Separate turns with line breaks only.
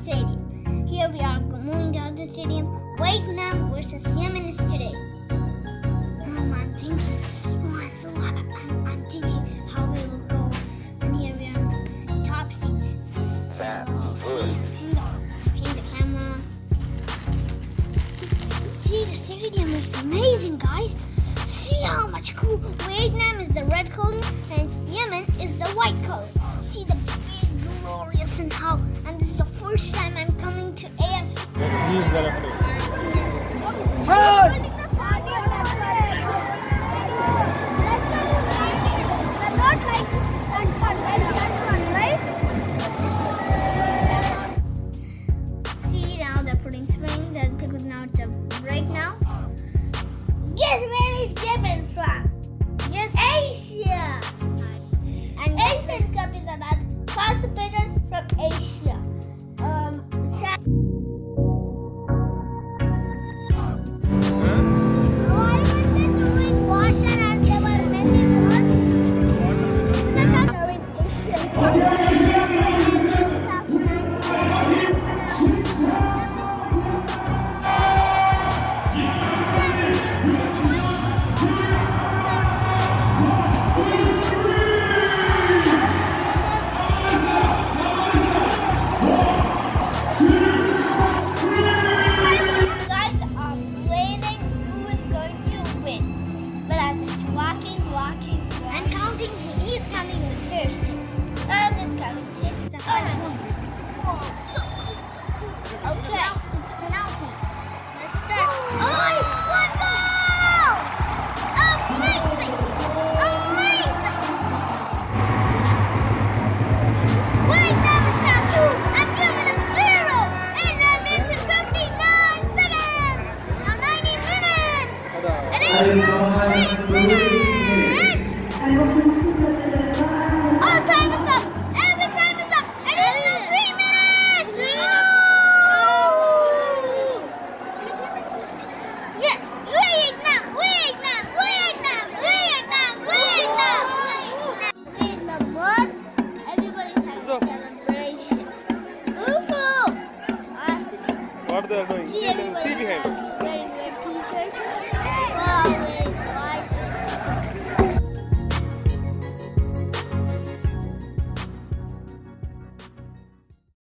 stadium. Here we are moving to the stadium. Vietnam versus Yemen is today. I'm thinking how we will go. And here we are in the top seats. Here's the camera. See, the stadium is amazing, guys. See how much cool. Vietnam is the red color and Yemen is the white color. See the big, glorious and how. And this is the first time I'm coming to AFC. See, now they're putting springs because now it's a break now. Guess where is Yemen from? Yes, Asia. And Asian Cup is about participants from Asia. He's counting the chairs too. I'm just counting chairs. Oh, so cool, so cool. Okay, now it's penalty. Let's start. Oh, one goal! Amazing! Amazing! Vietnam is now 2 and Yemen is 0. And that means in 59 seconds. Now 90 minutes. Additional 3 minutes. All time is up! Every time is up! Additional 3 minutes! Yeah! Vietnam! Vietnam! Vietnam! Vietnam! Vietnam! Vietnam won. Everybody's having a celebration. Woohoo! Awesome.
What they are doing? See behind.